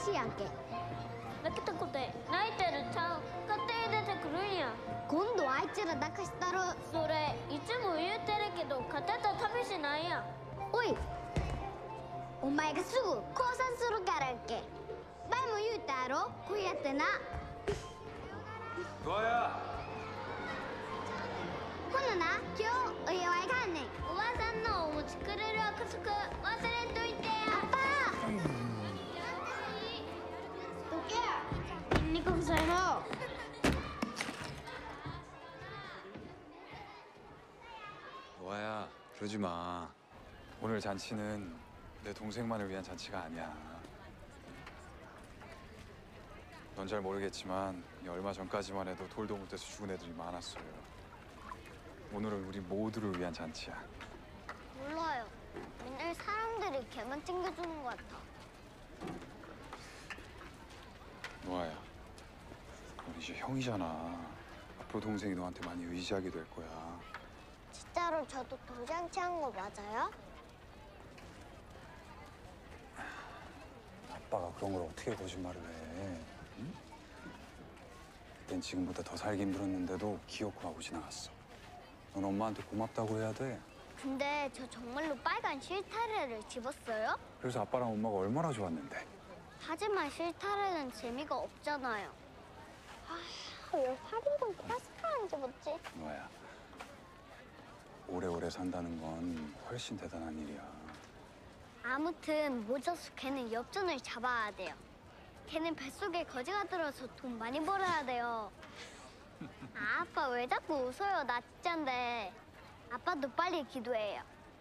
しいやんけ。 泣けた子で泣いてるちゃう勝手に出てくるんや。 今度はあいつら抱かしたる。 それいつも言うてるけど勝てた試しないやん。 おい、お前がすぐ降参するからやんけ。前も言うたやろ、こうやってな。 ノアや。 ほなな、今日お祝いがあんねん。 おばさんのお餅くれる約束忘れんといてや。 アッパー。どけ。筋肉不在の。 노아야, 그러지 마. 오늘 잔치는 내 동생만을 위한 잔치가 아니야. 넌 잘 모르겠지만 얼마 전까지만 해도 돌도 못 떼서 죽은 애들이 많았어요. 오늘은 우리 모두를 위한 잔치야. 몰라요. 맨날 사람들이 걔만 챙겨주는 것 같아. 노아야, 넌 이제 형이잖아. 앞으로 동생이 너한테 많이 의지하게 될 거야. 진짜로 저도 돌잔치 한 거 맞아요? 아빠가 그런 걸 어떻게 거짓말을 해? 응? 그땐 지금보다 더 살기 힘들었는데도 기어코 하고 지나갔어. 넌 엄마한테 고맙다고 해야 돼. 근데 저 정말로 빨간 실타래를 집었어요? 그래서 아빠랑 엄마가 얼마나 좋았는데. 하지만 실타래는 재미가 없잖아요. 왜 살인건 플라스틱 안 집었지? 노아야, 오래오래 산다는 건 훨씬 대단한 일이야. 아무튼 모자수 걔는 엽전을 잡아야 돼요. 걔는 뱃속에 거지가 들어서 돈 많이 벌어야 돼요. 아빠 왜 자꾸 웃어요? 나 진짠데. 아빠도 빨리 기도해요.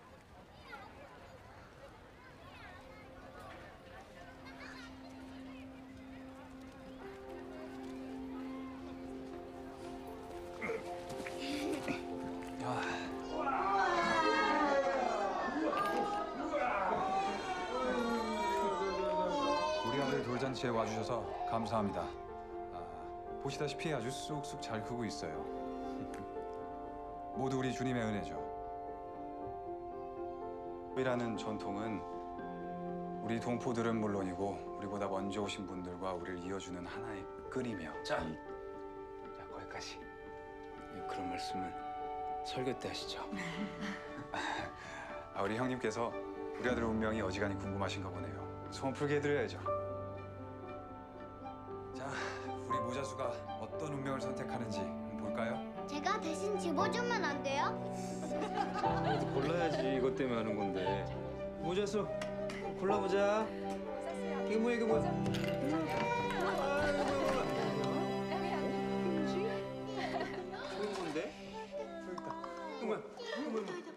우리 아들 돌잔치에 와주셔서 감사합니다. 보시다시피 아주 쑥쑥 잘 크고 있어요. 모두 우리 주님의 은혜죠. 이라는 전통은 우리 동포들은 물론이고 우리보다 먼저 오신 분들과 우리를 이어주는 하나의 끈이며. 자, 거기까지. 그런 말씀을 설교 때 하시죠. 우리 형님께서 우리 아들 운명이 어지간히 궁금하신가 보네요. 소원 풀게 해드려야죠. 자, 우리 모자수가 어떤 운명을 선택하는지 볼까요? 제가 대신 집어주면 안 돼요? 그래도 골라야지. 이것 때문에 하는 건데. 모자수 골라보자. 이게 뭐야, 이게 뭐야? 좋은 건데? 저기 있다. 이거 뭐야? 이거 뭐야?